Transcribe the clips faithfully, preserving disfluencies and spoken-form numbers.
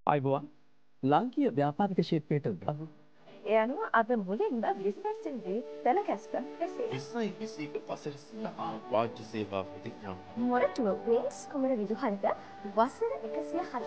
අයිබෝවන් ලාංකීය ව්‍යාපාරික ශිල්පයට ගරු ඒ අනුව අද මුලින්ම බිස්නස් ඉන්ද්‍රී දැන කැස්පර් Isso isso පසර වාජ්‍ය සේවා ප්‍රතිඥා මොරටුව වේස් කුමර විදුහල්ට වසර එකසිය හත.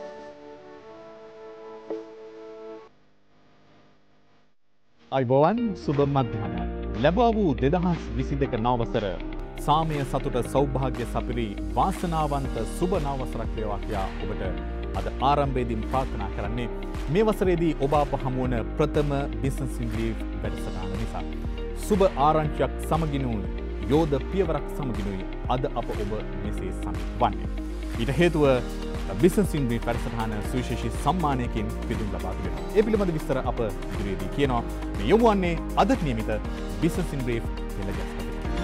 අයිබෝවන් සුබ මධ්‍යහන ලැබුවා වූ දෙදහස් විසි දෙක නව වසර සාමය සතුට සෞභාග්‍ය සපිරි වාසනාවන්ත සුබ නව වසරක් වේවා කියා ඔබට අද ආරම්භයේදී ප්‍රාර්ථනා කරන්නේ මේ වසරේදී ඔබ අප හමුවන ප්‍රථම බිස්නස් ඉන්ග්‍රීසි වැඩසටහන නිසා සුබ ආරංචියක් සමගිනුයි යෝධ පියවරක් සමගිනුයි අද අප ඔබ මෙසේ සම්වන්නේ. ඊට හේතුව බිස්නස් ඉන්ග්‍රීසි වැඩසටහන සුවිශේෂී සම්මානයකින් පිදුම් ලබා තිබෙනවා. ඒ පිළිබඳ විස්තර අප ඉදිරියේදී කියනවා. මේ යොමු වන්නේ අදත් නියමිත බිස්නස් ඉන්ග්‍රීසි පෙළගැස්ම.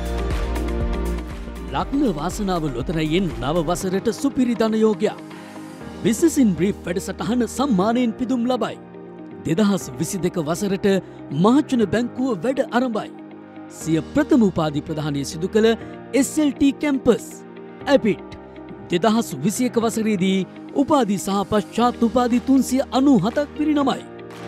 ලග්න වාසනාව ලොතරැයියෙන් නව වසරට සුපිරි ධනයෝගයක්. බිස්නස් ඉන් බ්‍රීෆ් වැඩසටහන සම්මානයෙන් පිදුම් ලබයි. දෙදහස් විසි දෙක වසරට මහජන බැංකුව වැඩ අරඹයි. සිය ප්‍රථම උපාධි ප්‍රදානය සිදු කළ එස් එල් ටී කැම්පස් ඇපිට් දෙදහස් විසි එක වසරේදී උපාධි සහ පශ්චාත් උපාධි තුන්සිය අනූ හතක් පිරිනමයි.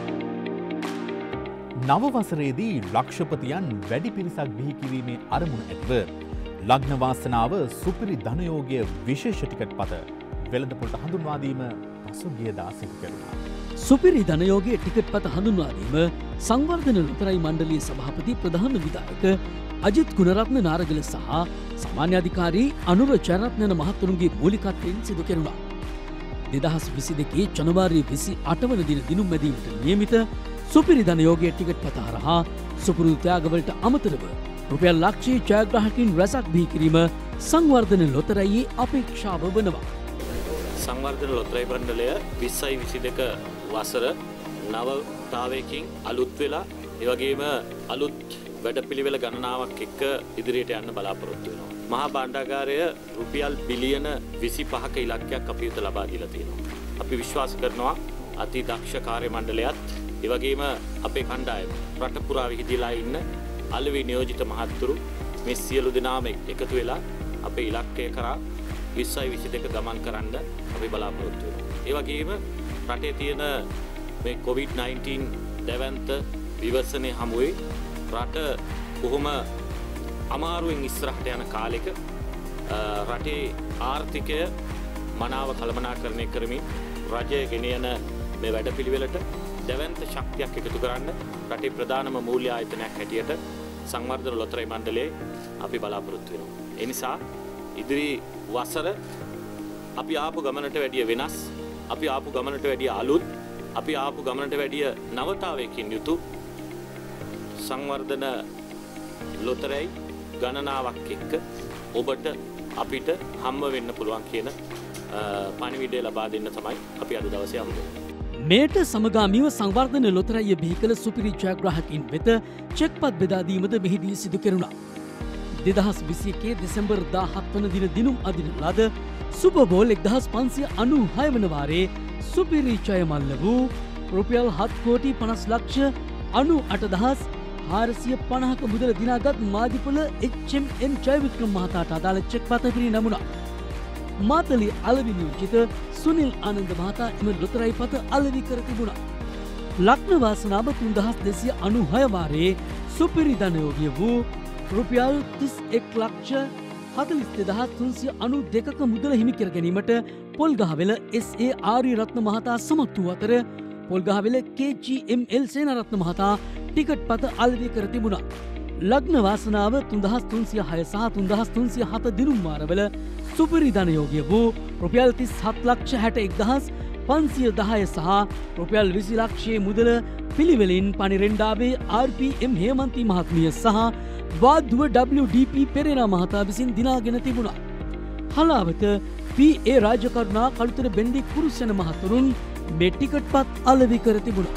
නව වසරේදී ලක්ෂපතියන් වැඩි පිරිසක් බිහි කිරීමේ අරමුණ ඇතිව ලග්න වාසනාව සුපිරි ධනයෝගය විශේෂ ටිකට් පත වෙළඳපොළට හඳුන්වා දීම පසුගියදා සිදු කෙරුණා. සුපිරි ධනයෝගයේ ටිකට් පත හඳුන්වා දීම සංවර්ධන ලොතරැයි මණ්ඩලයේ සභාපති ප්‍රධාන විධායක අජිත් ගුණරත්න නාරගල සහ සාමාන්‍ය අධිකාරී අනුර ජයරත්න යන මහත්වරුන්ගේ මූලිකත්වයෙන් සිදු කෙරුණා. දෙදහස් විසි දෙකේ ජනවාරි විසි අට වන දින දිනුම් මැදීමට නියමිත සුපිරි ධනයෝගයේ ටිකට් පත හරහා සුපුරුදු ත්‍යාගවලට අමතරව රුපියල් ලක්ෂයේ ජයග්‍රාහකයින් රැසක් බිහි කිරීම සංවර්ධන ලොතරැයියේ අපේක්ෂාව වනවා. සංවර්ධන ලොතරැයි මණ්ඩලය විස්සයි විසි දෙක වසර නවතාවයකින් අලුත් වෙලා ඒ වගේම අලුත් වැඩපිළිවෙල ගණනාවක් එක්ක ඉදිරියට යන්න බලාපොරොත්තු වෙනවා. මහා භාණ්ඩාගාරය රුපියල් බිලියන විසි පහක ඉලක්කයක් අපි වෙත ලබා දීලා තියෙනවා. අපි විශ්වාස කරනවා අති දක්ෂ කාර්ය මණ්ඩලයත් ඒ වගේම අපේ කණ්ඩායම රට පුරා විහිදීලා ඉන්න අලෙවි නියෝජිත මහත්තුරු මේ සියලු දෙනාම එකතු වෙලා අපේ ඉලක්කය කරා විස්සයි විසි දෙක ගමන් කරන්න අපි බලාපොරොත්තු වෙනවා. ඒ වගේම රටේ තියෙන මේ කොවිඩ් නයින්ටීන් දැවැන්ත විවර්ෂණය හමුවේ රට කොහොම අමාරුවෙන් ඉස්සරහට යන කාලෙක රටේ ආර්ථිකය මනාව කළමනාකරණය කරමින් රජය ගෙන යන මේ වැඩපිළිවෙලට දැවැන්ත ශක්තියක් එකතු කරන්න රටේ ප්‍රධානම මූල්‍ය ආයතනයක් හැටියට සංවර්ධන ලොතරැයි මණ්ඩලයේ අපි බලාපොරොත්තු වෙනවා. ඒ නිසා ඉදිරි වසර අපි ආපු ගමනට වැඩිය වෙනස්, අපි ආපු ගමනට වැඩිය අලුත්, අපි ආපු ගමනට වැඩිය නවතාවයකින් යුතු සංවර්ධන ලොතරැයි ගණනාවක් එක්ක ඔබට අපිට හම්බ වෙන්න පුළුවන් කියන පණිවිඩය ලබා දෙන්න තමයි අපි අද දවසේ හම්බ වෙන්නේ. මෙයට සමගාමීව සංවර්ධන ලොතරැයිය බිහි කළ සුපිරි ජයග්‍රාහකින් වෙත චෙක්පත් බෙදා දීමද මෙහිදී සිදු කෙරුණා. දෙදහස් විසි එකේ දෙසැම්බර් දාහත් වන දින දිනුම් අදින ලද සුපබෝල් එක්දහස් පන්සිය අනූ හය වන වාරේ සුපිරි ජය මල්ල වූ රුපියල් හත් කෝටි පනස් ලක්ෂ අනූ අට දහස් හාරසිය පනහක මුදල දිනාගත් මාධිපොළ එච් එම් එන් ජයවික්‍රම මහතාට අදාළ චෙක්පත පිරිනැමුණා. මාතලේ අලෙවි නියෝජිත සුනිල් ආනන්ද මහතා එම ලොතරැයි පත අලෙවි කර තිබුණා. ලග්න වාසනාව තුන්දහස් දෙසිය අනූ හය වාරයේ සුපිරි ධනයෝගය වූ රුපියල් තිස් එක් ලක්ෂ හතලිස් දෙදහස් තුන්සිය අනූ දෙකක මුදල හිමි කර ගැනීමට පොල්ගහවෙල එස් ඒ ආරියරත්න මහතා සමත් වූ අතර Polgahawela K G M L Senaratne මහතා ටිකට් පත අලෙවි කර තිබුණා. ලග්න වාසනාව තුන්දහස් තුන්සිය හය සහ තුන්දහස් තුන්සිය හත දිනුම් වාරවල සුපිරි ධනයෝගය වූ රුපියල් තිස් හත් ලක්ෂ හැට එක්දහස් පන්සිය දහය සහ රුපියල් විසි ලක්ෂයේ මුදල පිළිවෙලින් පනිරෙන්ඩාවේ ආර් පී එම් හේමන්ති මහත්මිය සහ Wadduwa W D P Perera මහතා විසින් දිනාගෙන තිබුණා. හලාවත පී ඒ රාජකරුණා කළුතර බෙන්ඩි කුරුසෙන මහතුරුන් මේ ටිකට් පත් අලෙවි කර තිබුණා.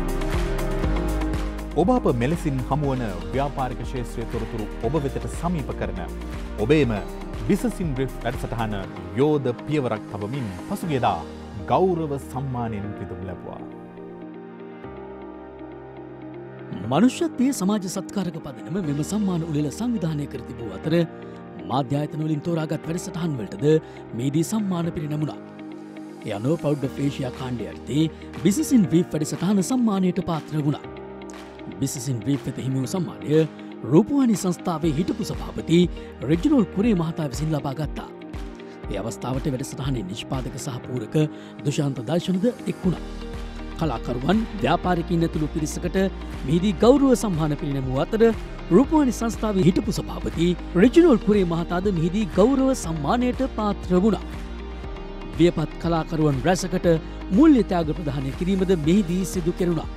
ඔබ අප මෙලෙසින් හමුවන ව්‍යාපාරික ශේත්‍රයේ තොරතුරු ඔබ වෙතට සමීප කරන ඔබේම බිස්නස් ඉන් බ්‍රීෆ් වැඩසටහන යෝධ පියවරක් තබමින් පසුගියදා ගෞරව සම්මානයෙන් පිදුම් ලැබුවා. මනුෂ්‍යත්වයේ සමාජ සත්කාරක පදනම මෙම සම්මාන උළෙල සංවිධානය කර තිබූ අතර මාධ්‍ය ආයතන වලින් තෝරාගත් වැඩසටහන් වලටද මේදී සම්මාන පිරිනැමුණා. ඒ අනුව ප්‍රෞඩ් ඔෆ් ඒෂියා කාණ්ඩය යටතේ බිස්නස් ඉන් බ්‍රීෆ් වැඩසටහන සම්මානයට පාත්‍ර වුණා. බිස්නස් ඉන් බ්‍රීෆ් වෙත හිමි වූ සම්මානය රූපවාහිනී සංස්ථාවේ හිටපු සභාපති රෙජිනෝල් කුරේ මහතා විසින් ලබා ගත්තා. ඒ අවස්ථාවට වැඩසටහනේ නිෂ්පාදක සහ පූරක දුෂාන්ත දර්ශනද එක් වුණා. කලාකරුවන් ව්‍යාපාරිකයින් ඇතුළු පිරිසකට මෙහිදී ගෞරව සම්මාන පිරිනැමූ අතර රූපවාහිනී සංස්ථාවේ හිටපු සභාපති රෙජිනෝල් කුරේ මහතාද මෙහිදී ගෞරව සම්මානයට පාත්‍ර වුණා. වියපත් කලාකරුවන් රැසකට මූල්‍ය ත්‍යාග ප්‍රදානය කිරීමද මෙහිදී සිදු කෙරුණා.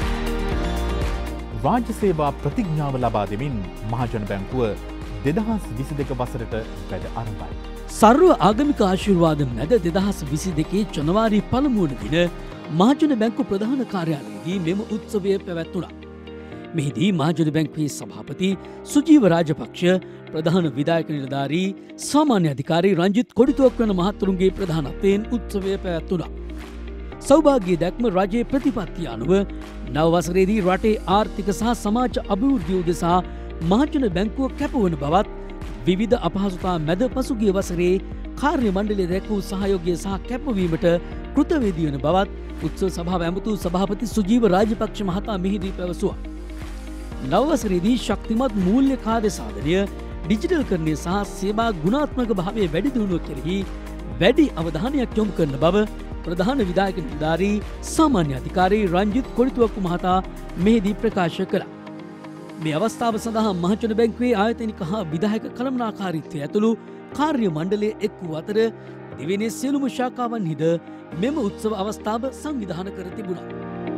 රාජ්‍ය සේවා ප්‍රතිඥාව ලබා දෙමින් මහජන බැංකුව දෙදහස් විසි දෙක වසරට වැඩ ආරම්භයි. සර්ව ආගමික ආශිර්වාද මැද දෙදහස් විසි දෙකේ ජනවාරි පළමුවන දින මහජන බැංකු ප්‍රධාන කාර්යාලයේදී මෙම උත්සවය පැවැත්වුණා. මෙහිදී මහජන බැංකුවේ සභාපති සුජීව රාජපක්ෂ, ප්‍රධාන විධායක නිලධාරී සාමාන්‍ය අධිකාරී රංජිත් කොඩිතුවක් වන මහත්තුරුන්ගේ ප්‍රධානත්වයෙන් උත්සවය පැවැත්වුණා. සෞභාග්‍ය දැක්ම රජයේ ප්‍රතිපත්තිය අනුව නව වසරේදී රටේ ආර්ථික සහ සමාජ අභිවෘද්ධිය උදෙසා මහජන බැංකුව කැපවන බවත් විවිධ අපහසුතා මැද පසුගිය වසරේ කාර්ය මණ්ඩලය දැක් වූ සහයෝගය සහ කැපවීමට කෘතවේදී වන බවත් උත්සව සභාව ඇමතු සභාපති සුජීව රාජපක්ෂ මහතා මෙහිදී පැවසුවා. නව වසරේදී ශක්තිමත් මූල්‍ය කාර්ය සාධනය, ඩිජිටල්කරණය සහ සේවා ගුණාත්මක භාවයේ වැඩි දියුණුව කෙරෙහි වැඩි අවධානයක් යොමු කරන බව ප්‍රධාන විධායක නිලධාරී සාමාන්‍ය අධිකාරී රංජිත් කොඩිතුවක්කු මහතා මෙහිදී ප්‍රකාශ කළා. මේ අවස්ථාව සඳහා මහජන බැංකුවේ ආයතනික හා විධායක කළමනාකාරීත්වය ඇතුළු කාර්ය මණ්ඩලය එක් වූ අතර දෙවෙනි සියලුම ශාඛාවන්හිද මෙම උත්සව අවස්ථාව සංවිධානය කර තිබුණා.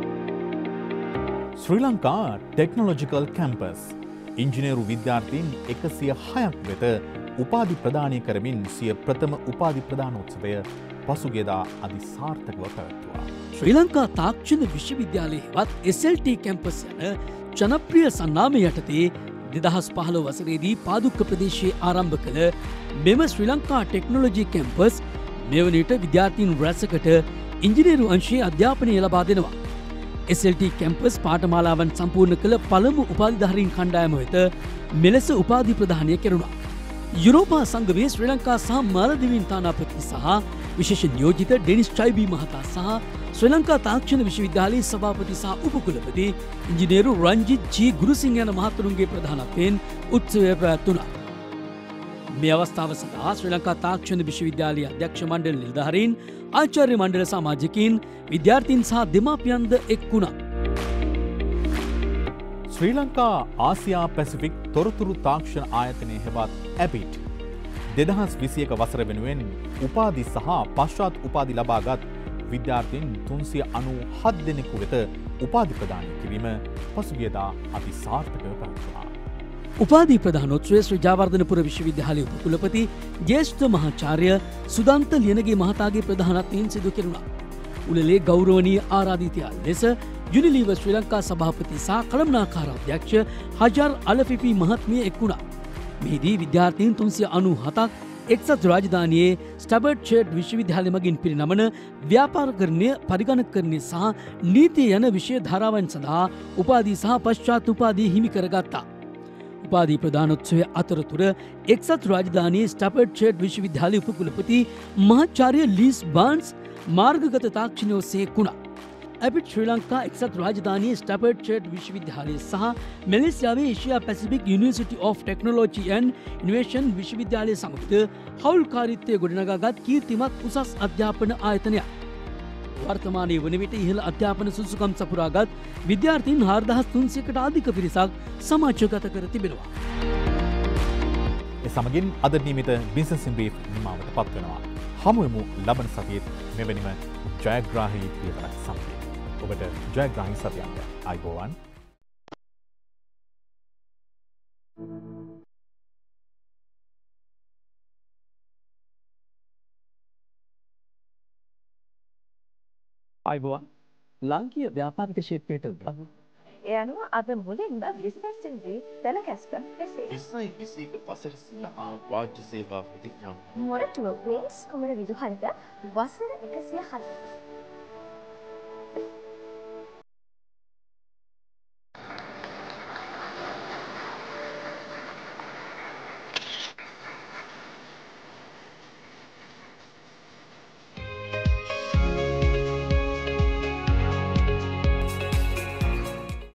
ශ්‍රී ලංකා ටෙක්නොලොජිකල් කැම්පස් ඉංජිනේරු විද්‍යාර්ථීන් එකසිය හයක් වෙත උපාධි ප්‍රදානය කරමින් සිය ප්‍රථම උපාධි ප්‍රදානෝත්සවය පසුගියදා අධිසාර්ථකව පැවැත්වුවා. ශ්‍රී ලංකා තාක්ෂණ විශ්වවිද්‍යාලයේ හෙවත් එස් එල් ටී කැම්පස් යන ජනප්‍රිය සන්නාමය යටතේ දෙදහස් පහළොව වසරේදී පාදුක්ක ප්‍රදේශයේ ආරම්භ කළ මෙම ශ්‍රී ලංකා ටෙක්නොලොජි කැම්පස් මෙවනට විද්‍යාර්ථීන් රැසකට ඉංජිනේරු අංශයේ අධ්‍යාපනය ලබා දෙනවා. එස් එල් ටී කැම්පස් පාඨමාලාවන් සම්පූර්ණ කළ පළමු උපාධිධාරීන් කණ්ඩායම වෙත මෙලෙස උපාධි ප්‍රදානය කෙරුණා. යුරෝපා සංගමයේ ශ්‍රී ලංකා සහ මාලදිවයින් තානාපති සහ විශේෂ නියෝජිත ඩෙනිස් චයිබී මහතා සහ ශ්‍රී ලංකා තාක්ෂණ විශ්වවිද්‍යාලයේ සභාපති සහ උපකුලපති ඉංජිනේරු රංජිත් ජී ගුරුසිංහ යන මහතුරුන්ගේ ප්‍රධානත්වයෙන් උත්සවය පැවැත්වුණා. මේ අවස්ථාව සඳහා ශ්‍රී ලංකා තාක්ෂණ විශ්වවිද්‍යාලයේ අධ්‍යක්ෂ මණ්ඩල නිලධාරීන්, ආචාර්ය මණ්ඩල සමාජිකයින්, විද්‍යාර්ථීන් සහ දෙමාපියන්ද එක් වුණා. ශ්‍රී ලංකා ආසියා පැසිෆික් තොරතුරු තාක්ෂණ ආයතනය හෙවත් ඇපිට් දෙදහස් විසි එක වසර වෙනුවෙන් උපාධි සහ පශ්චාත් උපාධි ලබාගත් විද්‍යාර්ථීන් තුන්සිය අනූ හත් දෙනෙකු වෙත උපාධි ප්‍රදානය කිරීම පසුගියදා අතිසාර්ථකව පැවැත්වුණා. උපාධි ප්‍රධානෝත්සවය ශ්‍රී ජයවර්ධනපුර විශ්වවිද්‍යාලයේ උපකුලපති ජ්‍යෙෂ්ඨ මහාචාර්ය සුදන්ත ලියනගේ මහතාගේ ප්‍රධානත්වයෙන් සිදු කෙරුණා. උළෙලේ ගෞරවනීය ආරාධිතයා ලෙස යුනිලීවර් ශ්‍රී ලංකා සභාපති සහ කළමනාකාර අධ්‍යක්ෂ හජර් අලෆිෆි මහත්මිය එක් වුණා. මෙහිදී විද්‍යාර්ථීන් තුන්සිය අනූ හතක් එක්සත් රාජධානියේ ස්ටබර්ට් ෂර්ට් විශ්වවිද්‍යාලය මගින් පිරිනමන ව්‍යාපාරකරණය, පරිගණකකරණය සහ නීතිය යන විෂය ධාරාවන් සඳහා උපාධි සහ පශ්චාත් උපාධිය හිමි කරගත්තා. උපාධි ප්‍රදානෝත්සවය අතරතුර එක්සත් රාජධානියේ ස්ටබර්ට් ෂර්ට් විශ්වවිද්‍යාලයේ උපකුලපති මහාචාර්ය ලීස් බාන්ස් මාර්ගගත තාක්ෂණය ඔස්සේ එක් වුණා. ඇපිට් ශ්‍රී ලංකා එක්සත් රාජධානියේ ස්ටබර්ට් ෂර්ට් විශ්වවිද්‍යාලය සහ මැලේසියාවේ Asia Pacific university of technology and innovation විශ්වවිද්‍යාලය සමග හවුල්කාරීත්වය ගොඩනගාගත් කීර්තිමත් උසස් අධ්‍යාපන ආයතනයක්. වර්තමානයේ වන විට ඉහළ අධ්‍යාපන සුසුකම් සපුරාගත් විද්‍යාර්ථීන් හාරදහස් තුන්සියකට අධික පිරිසක් සමාජගත කර තිබෙනවා. ඒ සමගින් අද නියමිත බිස්නස් ඉන් බ්‍රීෆ් නිමාවට පත්වෙනවා. හමුවෙමු ලබන සතියේත් මෙවැනිම ජයග්‍රාහී පියවරක් සමග. ඔබට ජයග්‍රාහී සතියක්. අයිබෝවන්. අයිබෝවන්. ලාංකීය ව්‍යාපාරික ශිල්පයට ඒ අනුව අද මුලින්ම බිස්නස් ඉන් බ්‍රීෆ් ටෙලිකාස්ට් එසේ විස්සයි විසි එක වසර සඳහා රාජ්‍ය සේවා ප්‍රතිඥාව මොරටුව ප්‍රින්ස් කුමර විදුහල්ට වසර එකසිය හත